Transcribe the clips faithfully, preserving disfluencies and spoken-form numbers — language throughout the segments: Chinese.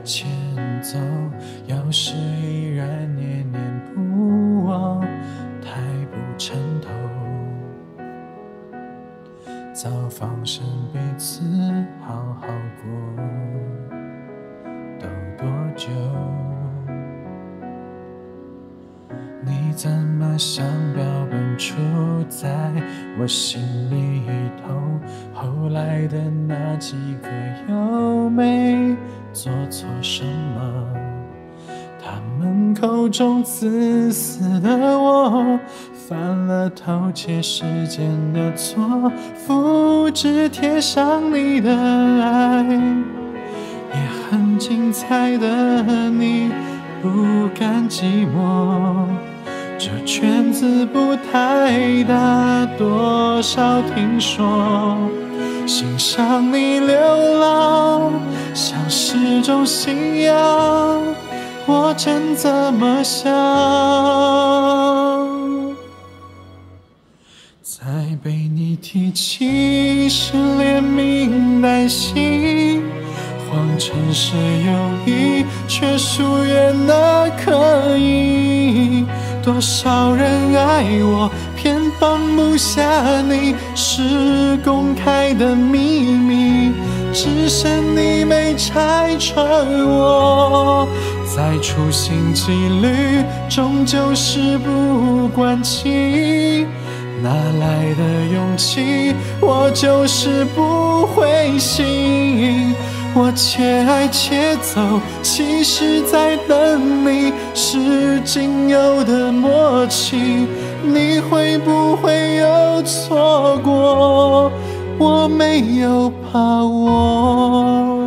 前走，有时依然念念不忘，太不称头。早放生彼此，好好过，都多久？你怎么像标本杵在我心里头？后来的那几个又没做错什么？他们口中自私的我，犯了偷窃世间的错，复制贴上你的爱，也很精彩的你不甘寂寞。这圈子不太大，多少听说，欣赏你流浪，像是种信仰，我真这么想。再被你提起是连名带姓，谎称是友谊，却疏远了刻意。多少人爱我，偏放不下你，是公开的秘密，只剩你没拆穿我。再处心积虑，终究事不关己，哪来的勇气？我就是不灰心。我且爱且走，其实在等你，是仅有的默契。你会不会有错过？我没有把握。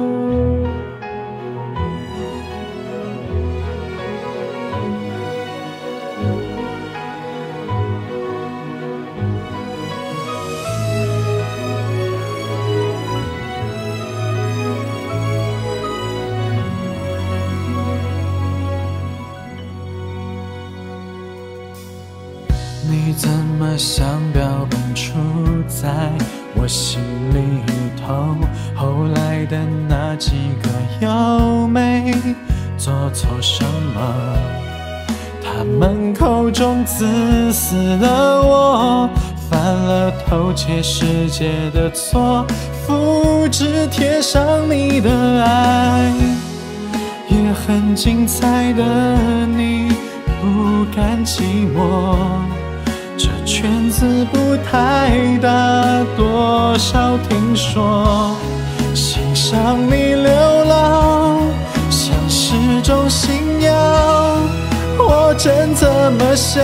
你怎么像标本杵在我心里头？后来的那几个又没做错什么？他们口中自私的我，犯了偷窃世界的错，复制贴上你的爱，也很精彩的你不甘寂寞。这圈子不太大，多少听说，欣赏你流浪，像是种信仰，我真这么想。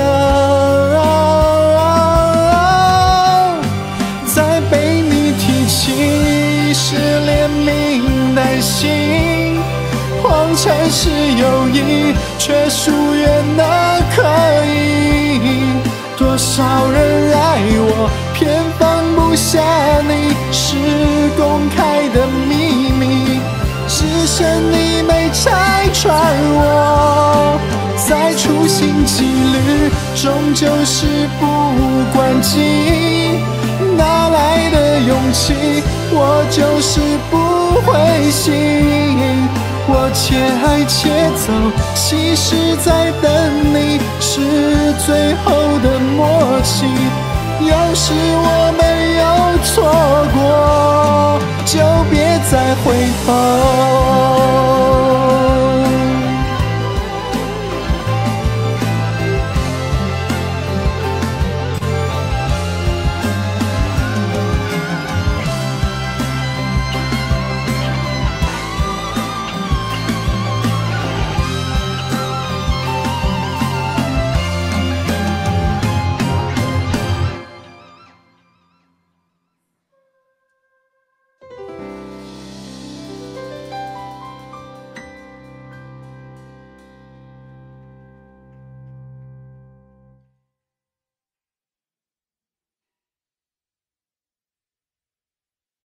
再被你提起是连名带姓，谎称是友谊，却疏远了刻意。多少人爱我，偏放不下你，是公开的秘密，只剩你没拆穿我。再处心积虑，终究是不关己，哪来的勇气？我就是不灰心。我且爱且走，其实在等你，是最后的默契。要是我没有错过，就别再回头。